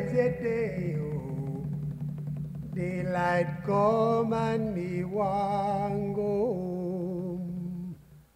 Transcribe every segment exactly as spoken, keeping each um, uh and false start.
busy day, oh. Daylight come and me want go home.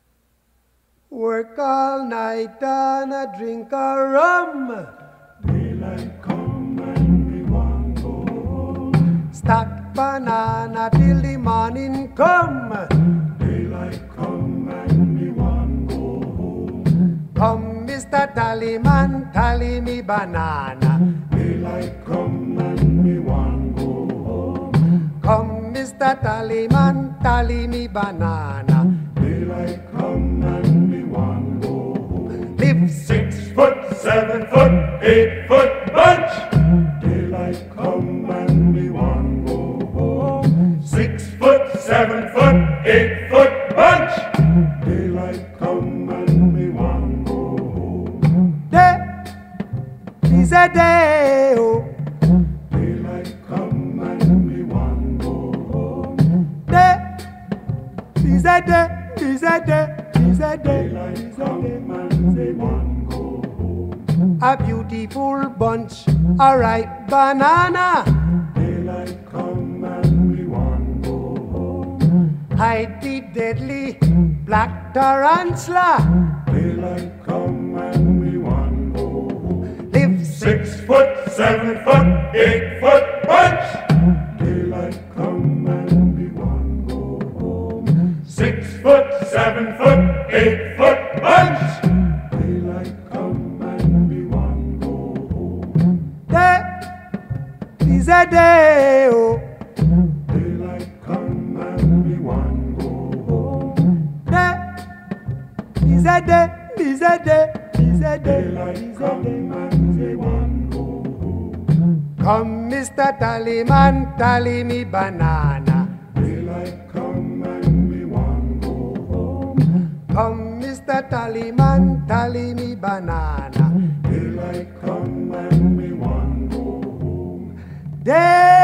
Work all night and a drink a rum. Daylight come and me want go home. Stack banana till the morning come. Daylight come and me want go home. Come, Mister Tallyman, tally me banana. Daylight come and me want go home. Come, Mister Tallyman, tally me banana. Daylight come and me want go home. Live Six foot, seven foot, eight foot bunch. Daylight come and me want go home. Six foot, seven foot, eight foot bunch. Daylight come and me want go home. day is a day, oh. Daylight come and me want go home. Day is a day, is a day, is a day, Daylight is a come day. and me want go home. A beautiful bunch, a ripe banana. Daylight come and me want go home. Hide the deadly black tarantula. Daylight come and me want go home. Live Six foot, seven foot, eight foot bunch. Daylight come and me want go home. Six foot, seven foot, eight foot bunch. Daylight come and me want go home. day is a day, oh. Daylight come and me want go home. Day is a day, is a day, is a day, Daylight is a come day. and me want go home. Come, Mister Tallyman, tally me banana. Daylight come and me want go home. Come, Mister Tallyman, tally me banana. Daylight come and me want go home. Day